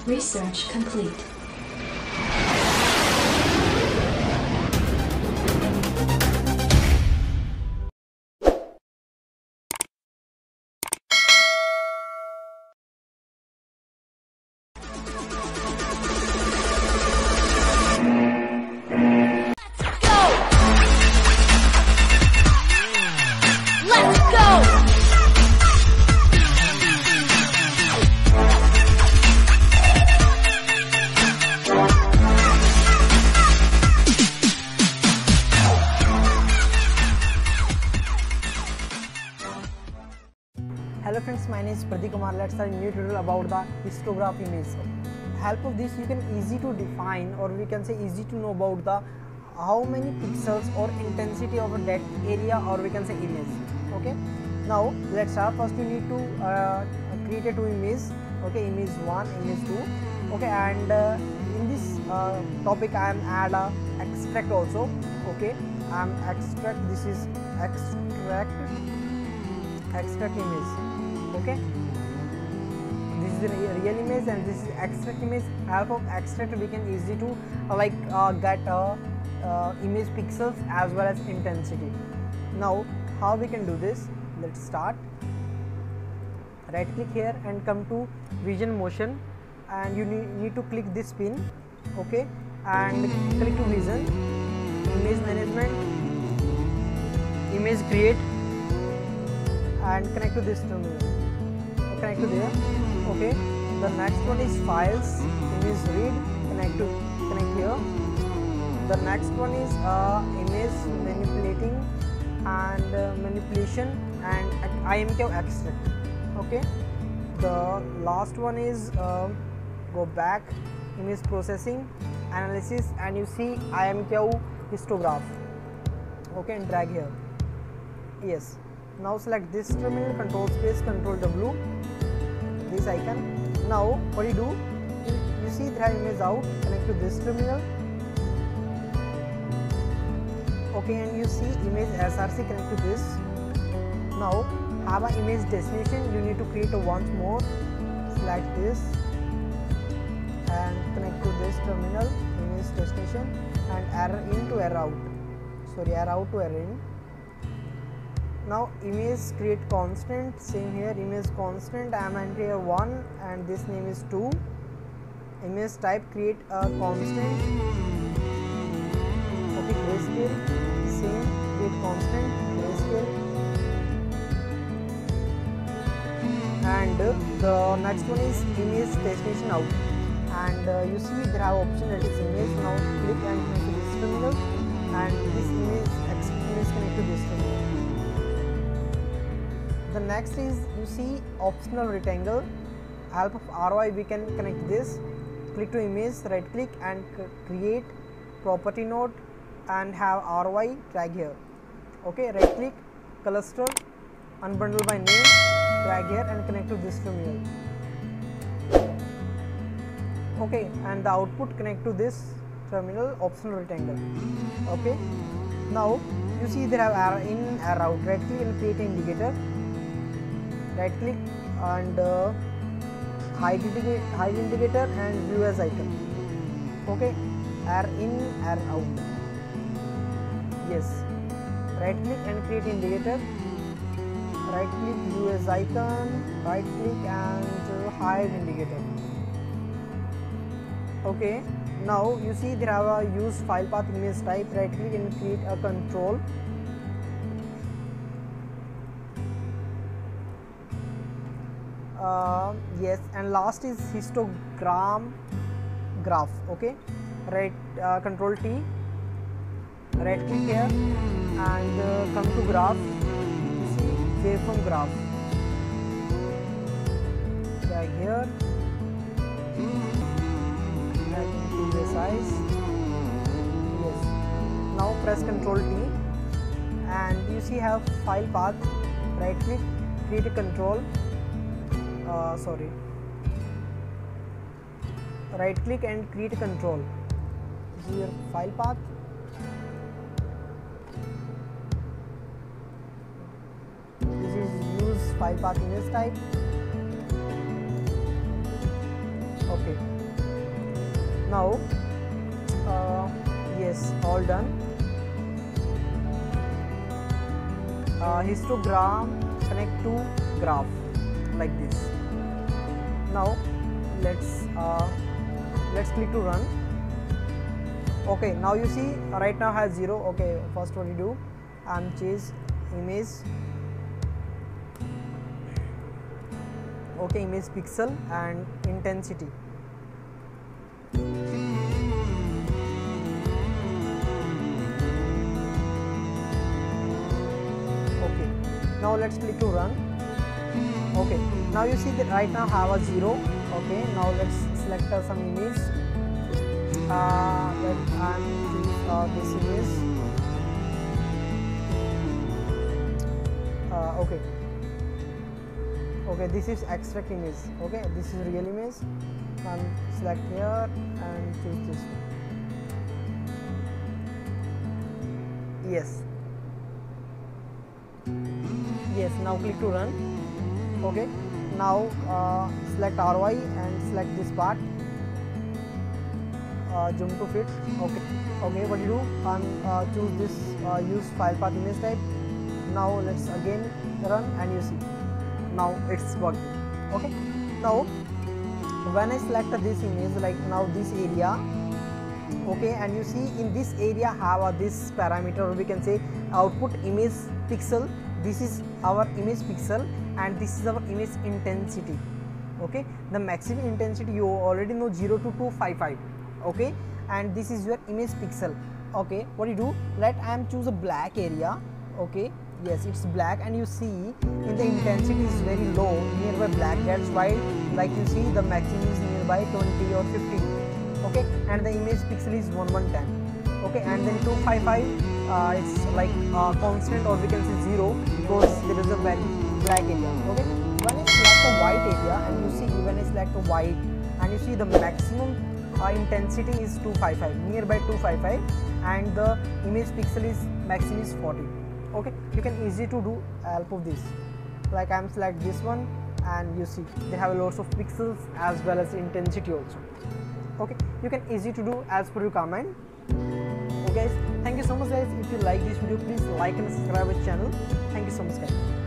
Research complete. Hello friends, my name is Pradeep Kumar. Let's start a new tutorial about the histograph image. Help of this you can easy to define, or we can say easy to know about the how many pixels or intensity of that area, or we can say image. Okay, now let's start. First you need to create a two image. Okay, image 1, image 2. Okay, and in this topic I am add a extract also. Okay, I am extract. This is extract image. Okay, this is the real image and this is extract image. Help of extract we can easy to get image pixels as well as intensity. Now how we can do this? Let's start. Right click here and come to vision motion, and you need to click this pin. Okay, and click to vision, image management, image create, and connect to this terminal. Connect to there. Okay, the next one is files, image read, connect here. The next one is image manipulating and manipulation and IMQ extract. Okay, the last one is go back, image processing, analysis, and you see IMQ histograph. Okay, and drag here. Yes. Now select this terminal, control space, control W, this icon. Now what you do, you see the image out, connect to this terminal. Okay, and you see image SRC, connect to this. Now have an image destination, you need to create a once more, select this and connect to this terminal, image destination, and error in to error out, error out to error in. Now image create constant, same here, image constant, I am entering here 1 and this name is 2. Image type create a constant. Okay, grayscale, same, create constant, grayscale. And the next one is image destination out, and you see there are option that is image. Now click and connect to this terminal, and this image connect to this terminal. The next is, you see optional rectangle. Help of ROI we can connect this. Click to image, right click and create property node and have ROI, drag here. Okay, right click, cluster, unbundle by name, drag here and connect to this terminal. Okay, and the output connect to this terminal, optional rectangle. Okay, now you see there have error in, error out. Right click and create an indicator. Right click and hide indicator and view as icon. Okay, error in, error out. Yes, right click and create indicator. Right click, view as icon, right click and hide indicator. Okay, now you see there have a use file path image type. Right click and create a control. Yes, and last is histogram graph. Okay, right, control T, right click here and come to graph. You see waveform graph, drag here, drag into the size. Yes, now press control T and you see have file path. Right click, create a control. Right click and create a control. This is your file path. This is use file path image type. Okay, now yes, all done. Histogram connect to graph like this. Now let's click to run. Okay, now you see right now has 0. Okay, first what you do, change image. Okay, image pixel and intensity. Okay, now let's click to run. Okay, now you see that right now have a 0. Okay, now let's select some image. And choose this image. Okay. Okay, this is extract image. Okay, this is real image. And select here and choose this one. Yes. Yes. Now click to run. Okay. Now select ROI and select this part. Zoom to fit. Okay. Okay, what you do, choose this use file path image type. Now let's again run and you see now it's working. Okay, now when I select this image, like now this area, okay, and you see in this area have this parameter, or we can say output image pixel. This is our image pixel and this is our image intensity. Okay, the maximum intensity you already know 0 to 255. Okay, and this is your image pixel. Okay, what you do, let I am choose a black area. Okay, yes, it's black, and you see in the intensity is very low nearby black. That's why, like you see, the maximum is nearby 20 or 50. Okay, and the image pixel is 1110. Okay, and then 255 it's like constant, or we can say 0, because there is a very black area. Okay, when I select a white area, and you see when I select a white, and you see the maximum intensity is 255, nearby 255, and the image pixel is maximum is 40. Okay, you can easy to do help of this. Like I am select this one, and you see they have lots of pixels as well as intensity also. Okay, you can easy to do as per your comment. Okay guys, thank you so much guys. If you like this video, please like and subscribe our channel. Thank you so much guys.